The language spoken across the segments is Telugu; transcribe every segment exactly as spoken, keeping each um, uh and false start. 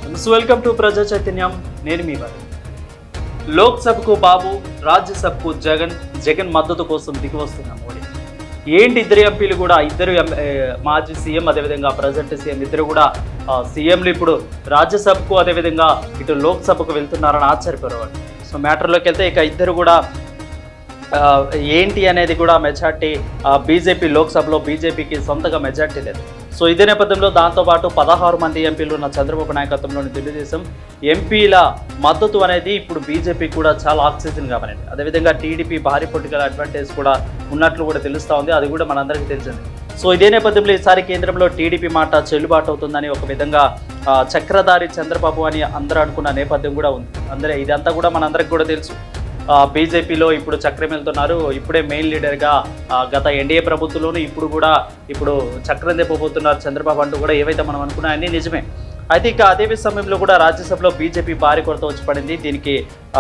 వెల్కమ్ టు ప్రజా చైతన్యం. నేను మీ వారి లోక్సభకు బాబు, రాజ్యసభకు జగన్. జగన్ మద్దతు కోసం దిగి వస్తున్న మోడీ. ఏంటి ఇద్దరు ఎంపీలు కూడా, ఇద్దరు మాజీ సీఎం అదేవిధంగా ప్రజెంట్ సీఎం ఇద్దరు కూడా సీఎంలు ఇప్పుడు రాజ్యసభకు అదేవిధంగా ఇటు లోక్సభకు వెళ్తున్నారని ఆశ్చర్యపోయేవాడు. సో మ్యాటర్లోకి వెళ్తే ఇక ఇద్దరు కూడా ఏంటి అనేది కూడా మెజార్టీ బీజేపీ లోక్సభలో బీజేపీకి సొంతగా మెజార్టీ లేదు. సో ఇదే నేపథ్యంలో దాంతోపాటు పదహారు మంది ఎంపీలు ఉన్న చంద్రబాబు నాయకత్వంలోని తెలుగుదేశం ఎంపీల మద్దతు అనేది ఇప్పుడు బీజేపీ కూడా చాలా ఆక్సిజన్గా మారింది. అదేవిధంగా టీడీపీ భారీ పొలిటికల్ అడ్వాంటేజ్ కూడా ఉన్నట్లు కూడా తెలుస్తూ ఉంది. అది కూడా మనందరికీ తెలిసింది. సో ఇదే నేపథ్యంలో ఈసారి కేంద్రంలో టీడీపీ మాట చెల్లుబాటు అవుతుందని ఒక విధంగా చక్రధారి చంద్రబాబు అని అందరూ అనుకున్న నేపథ్యం కూడా ఉంది. అందరే ఇదంతా కూడా మనందరికి కూడా తెలుసు. బీజేపీలో ఇప్పుడు చక్రం వెళ్తున్నారు. ఇప్పుడే మెయిన్ లీడర్గా గత ఎన్డీఏ ప్రభుత్వంలోనూ ఇప్పుడు కూడా ఇప్పుడు చక్రం తెప్పబోతున్నారు చంద్రబాబు అంటూ కూడా ఏవైతే మనం అనుకున్నా అన్నీ నిజమే. అయితే ఇక అదే సమయంలో కూడా రాజ్యసభలో బీజేపీ భారీ కొరత వచ్చి పడింది. దీనికి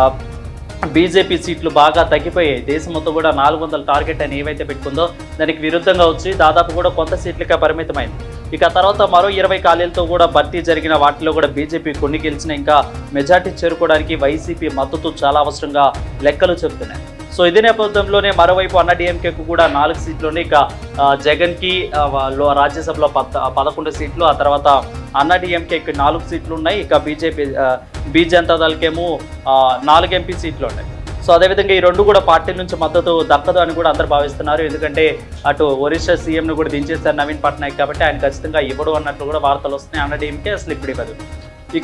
బీజేపీ సీట్లు బాగా తగ్గిపోయాయి. దేశం మొత్తం కూడా నాలుగు వందల టార్గెట్ అని ఏవైతే పెట్టుకుందో దానికి విరుద్ధంగా వచ్చి దాదాపు కూడా కొంత సీట్లకే పరిమితమైంది. ఇక తర్వాత మరో ఇరవై ఖాళీలతో కూడా భర్తీ జరిగిన వాటిలో కూడా బీజేపీ కొన్ని గెలిచిన ఇంకా మెజార్టీ చేరుకోవడానికి వైసీపీ మద్దతు చాలా అవసరంగా లెక్కలు చెబుతున్నాయి. సో ఇదే నేపథ్యంలోనే మరోవైపు అన్నా డీఎంకేకు కూడా నాలుగు సీట్లోనే ఇక జగన్కి రాజ్యసభలో పద్ పదకొండు సీట్లు ఆ తర్వాత అన్నా డీఎంకేకి నాలుగు సీట్లు ఉన్నాయి. ఇక బీజేపీ బీ జనతా దళకేమో నాలుగు ఎంపీ సీట్లు ఉన్నాయి. సో అదేవిధంగా ఈ రెండు కూడా పార్టీల నుంచి మద్దతు దక్కదు అని కూడా అందరు భావిస్తున్నారు. ఎందుకంటే అటు ఒరిస్సా సీఎంను కూడా దించేస్తారు నవీన్ పట్నాయక్, కాబట్టి ఆయన ఖచ్చితంగా ఇవ్వడు అన్నట్లు కూడా వార్తలు వస్తున్నాయి. అన్నా డీఎంకే అసలు ఇప్పుడు ఇవ్వదు. ఇక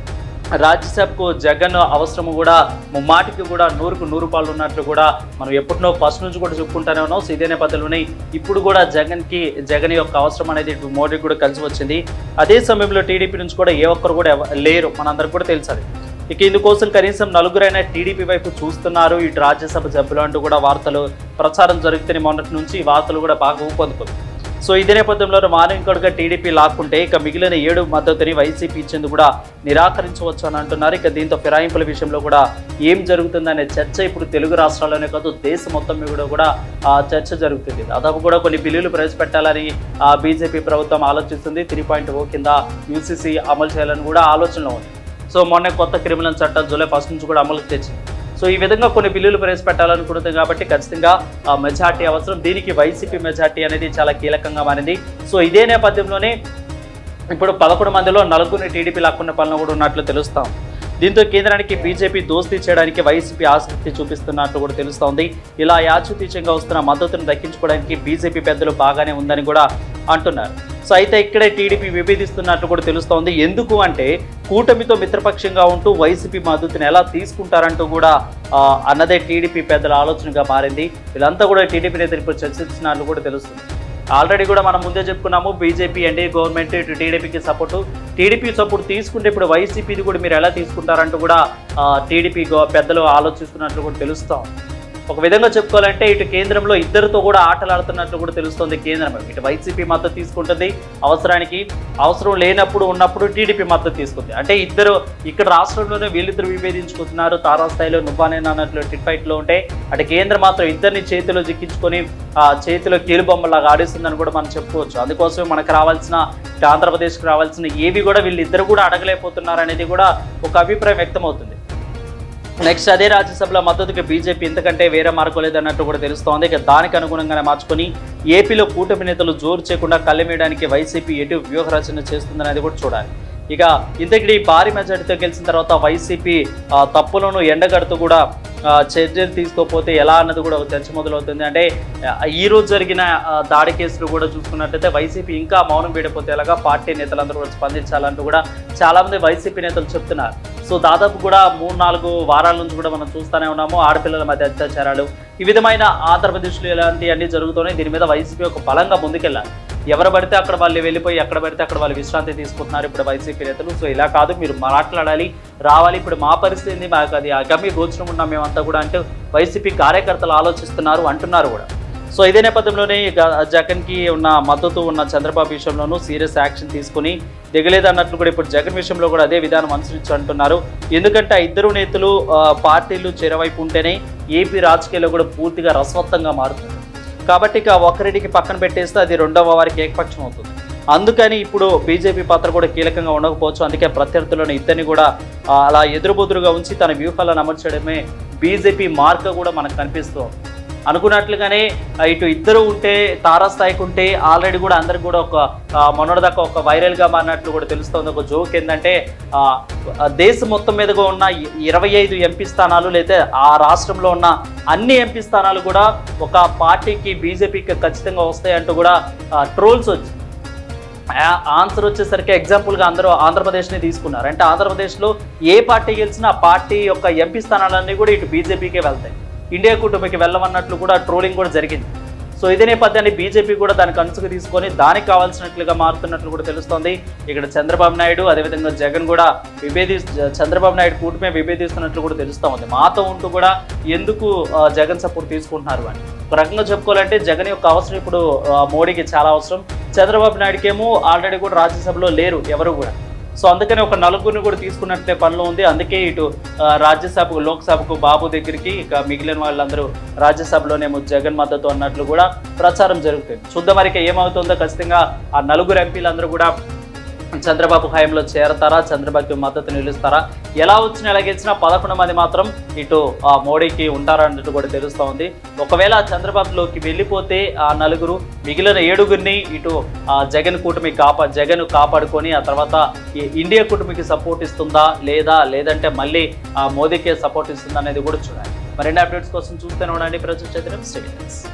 రాజ్యసభకు జగన్ అవసరము కూడా ముమ్మాటికి కూడా నూరుకు నూరు రూపాయలు ఉన్నట్లు కూడా మనం ఎప్పటినో ఫస్ట్ నుంచి కూడా చెప్పుకుంటూనే ఉన్నాం. సో ఇదే నేపథ్యంలోనే ఇప్పుడు కూడా జగన్కి జగన్ యొక్క అవసరం అనేది మోడీకి కూడా కలిసి వచ్చింది. అదే సమయంలో టీడీపీ నుంచి కూడా ఏ ఒక్కరు కూడా లేరు, మనందరికి కూడా తెలుసు. ఇక ఇందుకోసం కనీసం నలుగురైనా టీడీపీ వైపు చూస్తున్నారు ఇటు రాజ్యసభ సభ్యులు అంటూ కూడా వార్తలు ప్రచారం జరుగుతున్న మొన్నటి నుంచి ఈ వార్తలు కూడా బాగా ఊపందుకుంది. సో ఇదే నేపథ్యంలో మానవికుడుగా టీడీపీ లాక్కుంటే ఇక మిగిలిన ఏడు మద్దతుని వైసీపీ ఇచ్చేందుకు కూడా నిరాకరించవచ్చు అని అంటున్నారు. ఇక దీంతో ఫిరాయింపుల విషయంలో కూడా ఏం జరుగుతుందనే చర్చ ఇప్పుడు తెలుగు రాష్ట్రాల్లోనే కాదు దేశం మొత్తం మీద కూడా ఆ చర్చ జరుగుతుంది. దాదాపు కూడా కొన్ని బిల్లులు ప్రవేశపెట్టాలని ఆ బీజేపీ ప్రభుత్వం ఆలోచిస్తుంది. త్రీ పాయింట్ ఓ కింద యూసీసీ అమలు చేయాలని కూడా ఆలోచనలో ఉంది. సో మొన్న కొత్త క్రిమినల్ చట్టం జూలై ఫస్ట్ నుంచి కూడా అమలుకి తెచ్చింది. సో ఈ విధంగా కొన్ని బిల్లులు ప్రవేశపెట్టాలనుకుంటుంది కాబట్టి ఖచ్చితంగా మెజార్టీ అవసరం. దీనికి వైసీపీ మెజార్టీ అనేది చాలా కీలకంగా మారింది. సో ఇదే నేపథ్యంలోనే ఇప్పుడు పదకొండు మందిలో నలుగురిని టీడీపీ లాక్కున్న పాలన కూడా ఉన్నట్లు తెలుస్తాం. దీంతో కేంద్రానికి బీజేపీ దోస్తీ చేయడానికి వైసీపీ ఆసక్తి చూపిస్తున్నట్లు కూడా తెలుస్తోంది. ఇలా యాచుతీయంగా వస్తున్న మద్దతును దక్కించుకోవడానికి బీజేపీ పెద్దలు బాగానే ఉందని కూడా అంటున్నారు. సో అయితే ఇక్కడే టీడీపీ విభేదిస్తున్నట్లు కూడా తెలుస్తోంది. ఎందుకు అంటే కూటమితో మిత్రపక్షంగా ఉంటూ వైసీపీ మద్దతుని ఎలా తీసుకుంటారంటూ కూడా అన్నదే టీడీపీ పెద్దల ఆలోచనగా మారింది. వీళ్ళంతా కూడా టీడీపీ నేతలు ఇప్పుడు చర్చిస్తున్నట్లు కూడా తెలుస్తుంది. ఆల్రెడీ కూడా మనం ముందే చెప్పుకున్నాము, బీజేపీ ఎన్డీఏ గవర్నమెంట్ ఇటు టీడీపీకి సపోర్టు. టీడీపీ సపోర్ట్ తీసుకుంటే ఇప్పుడు వైసీపీది కూడా మీరు ఎలా తీసుకుంటారంటూ కూడా టీడీపీ పెద్దలు ఆలోచిస్తున్నట్లు కూడా తెలుస్తాం. ఒక విధంగా చెప్పుకోవాలంటే ఇటు కేంద్రంలో ఇద్దరితో కూడా ఆటలాడుతున్నట్లు కూడా తెలుస్తుంది. కేంద్రం ఇటు వైసీపీ మద్దతు తీసుకుంటుంది అవసరానికి, అవసరం లేనప్పుడు ఉన్నప్పుడు టీడీపీ మద్దతు తీసుకుంది. అంటే ఇద్దరు ఇక్కడ రాష్ట్రంలోనే వీళ్ళిద్దరు విభేదించుకుంటున్నారు. తారాస్థాయిలో నువ్వానేనా అన్నట్లు టిట్ ఫైట్లో ఉంటే అటు కేంద్రం మాత్రం ఇద్దరిని చేతిలో జిక్కించుకొని ఆ చేతిలో కీలుబొమ్మలాగా ఆడిస్తుందని కూడా మనం చెప్పుకోవచ్చు. అందుకోసమే మనకు రావాల్సిన ఆంధ్రప్రదేశ్కి రావాల్సిన ఏవి కూడా వీళ్ళిద్దరు కూడా అడగలేకపోతున్నారు అనేది కూడా ఒక అభిప్రాయం వ్యక్తమవుతుంది. నెక్స్ట్ అదే రాజ్యసభలో మద్దతుకి బీజేపీ ఇంతకంటే వేరే మార్గం లేదన్నట్టు కూడా తెలుస్తోంది. ఇక దానికి అనుగుణంగానే మార్చుకొని ఏపీలో కూటమి నేతలు జోరు చేయకుండా కళ్ళమేయడానికి వైసీపీ ఎటు వ్యూహ రచన చేస్తుందనేది కూడా చూడాలి. ఇక ఇంతకీ భారీ మెజార్టీతో గెలిచిన తర్వాత వైసీపీ తప్పులను ఎండగడుతూ కూడా చర్యలు తీసుకోకపోతే ఎలా అన్నది కూడా ఒక చర్చ మొదలవుతుంది. అంటే ఈ రోజు జరిగిన దాడి కేసులు కూడా చూసుకున్నట్లయితే వైసీపీ ఇంకా మౌనం వీడిపోతే ఎలాగా పార్టీ నేతలందరూ కూడా స్పందించాలంటూ కూడా చాలామంది వైసీపీ నేతలు చెప్తున్నారు. సో దాదాపు కూడా మూడు నాలుగు వారాల నుంచి కూడా మనం చూస్తూనే ఉన్నాము ఆడపిల్లల మధ్య అత్యాచారాలు, ఈ విధమైన ఆంధ్రప్రదేశ్లో ఇలాంటి అన్ని జరుగుతున్నాయి. దీని మీద వైసీపీ ఒక బలంగా ముందుకెళ్ళాలి. ఎవరు పడితే అక్కడ వాళ్ళు వెళ్ళిపోయి ఎక్కడ పడితే అక్కడ వాళ్ళు విశ్రాంతి తీసుకుంటున్నారు ఇప్పుడు వైసీపీ నేతలు. సో ఇలా కాదు, మీరు మాట్లాడాలి, రావాలి. ఇప్పుడు మా పరిస్థితి మాకు అది అగమ్య గోచరం ఉన్నాం మేమంతా కూడా అంటే వైసీపీ కార్యకర్తలు ఆలోచిస్తున్నారు అంటున్నారు కూడా. సో ఇదే నేపథ్యంలోనే జగన్కి ఉన్న మద్దతు ఉన్న చంద్రబాబు విషయంలోనూ సీరియస్ యాక్షన్ తీసుకుని దిగలేదన్నట్లు కూడా ఇప్పుడు జగన్ విషయంలో కూడా అదే విధానం అనుసరించి అంటున్నారు. ఎందుకంటే ఆ ఇద్దరు నేతలు పార్టీలు చెరవైపు ఉంటేనే ఏపీ రాజకీయాల్లో కూడా పూర్తిగా రసవత్తంగా మారుతుంది. కాబట్టి ఇక ఒకరిడికి పక్కన పెట్టేస్తే అది రెండవ వారికి ఏకపక్షం అవుతుంది. అందుకని ఇప్పుడు బీజేపీ పాత్ర కూడా కీలకంగా ఉండకపోవచ్చు. అందుకే ప్రత్యర్థులను ఇద్దరిని కూడా అలా ఎదురుబొదురుగా ఉంచి తన వ్యూహాలను అమర్చడమే బీజేపీ మార్గ కూడా మనకు కనిపిస్తుంది. అనుకున్నట్లుగానే ఇటు ఇద్దరు ఉంటే తారాస్థాయికి ఉంటే ఆల్రెడీ కూడా అందరికి కూడా ఒక మొన్నటిదాకా ఒక వైరల్గా మారినట్లు కూడా తెలుస్తుంది. ఒక జోక్ ఏంటంటే దేశం మొత్తం మీదగా ఉన్న ఇరవై ఐదు ఎంపీ స్థానాలు లేదా ఆ రాష్ట్రంలో ఉన్న అన్ని ఎంపీ స్థానాలు కూడా ఒక పార్టీకి బీజేపీకి ఖచ్చితంగా వస్తాయంటూ కూడా ట్రోల్స్ వచ్చి ఆన్సర్ వచ్చేసరికి ఎగ్జాంపుల్గా అందరూ ఆంధ్రప్రదేశ్ని తీసుకున్నారు. అంటే ఆంధ్రప్రదేశ్లో ఏ పార్టీ గెలిచినా ఆ పార్టీ యొక్క ఎంపీ స్థానాలన్నీ కూడా ఇటు బీజేపీకే వెళ్తాయి, ఇండియా కూటమికి వెళ్ళమన్నట్లు కూడా ట్రోలింగ్ కూడా జరిగింది. సో ఇదే నేపథ్యాన్ని బీజేపీ కూడా దానికి అనుసుకు తీసుకొని దానికి కావాల్సినట్లుగా మారుతున్నట్లు కూడా తెలుస్తోంది. ఇక్కడ చంద్రబాబు నాయుడు అదేవిధంగా జగన్ కూడా విభేది చంద్రబాబు నాయుడు కూటమే విభేదిస్తున్నట్లు కూడా తెలుస్తూ ఉంది. మాతో ఉంటూ కూడా ఎందుకు జగన్ సపోర్ట్ తీసుకుంటున్నారు అని ఒక రకంగా చెప్పుకోవాలంటే జగన్ యొక్క అవసరం ఇప్పుడు మోడీకి చాలా అవసరం. చంద్రబాబు నాయుడుకి ఏమో ఆల్రెడీ కూడా రాజ్యసభలో లేరు ఎవరు కూడా. సో అందుకని ఒక నలుగురిని కూడా తీసుకున్నట్లే పనిలో ఉంది. అందుకే ఇటు రాజ్యసభకు లోక్సభకు బాబు దగ్గరికి ఇక మిగిలిన వాళ్ళందరూ రాజ్యసభలోనేమో జగన్ మద్దతు అన్నట్లు కూడా ప్రచారం జరుగుతుంది. చూద్దాం మరి ఏమవుతుందో. ఖచ్చితంగా ఆ నలుగురు ఎంపీలందరూ కూడా చంద్రబాబు హయాంలో చేరతారా, చంద్రబాబుకి మద్దతు నిలుస్తారా, ఎలా వచ్చినా ఎలా గెలిచినా పదకొండు మంది మాత్రం ఇటు మోడీకి ఉంటారా అన్నట్టు కూడా తెలుస్తూ ఉంది. ఒకవేళ చంద్రబాబులోకి వెళ్ళిపోతే ఆ నలుగురు మిగిలిన ఏడుగురిని ఇటు జగన్ కూటమి కాపా జగన్ కాపాడుకొని ఆ తర్వాత ఇండియా కూటమికి సపోర్ట్ ఇస్తుందా లేదా లేదంటే మళ్ళీ మోదీకే సపోర్ట్ ఇస్తుందా అనేది కూడా చూడాలి. మరిన్ని అప్డేట్స్ కోసం చూస్తూనే ఉండండి ప్రజా చైతన్యం.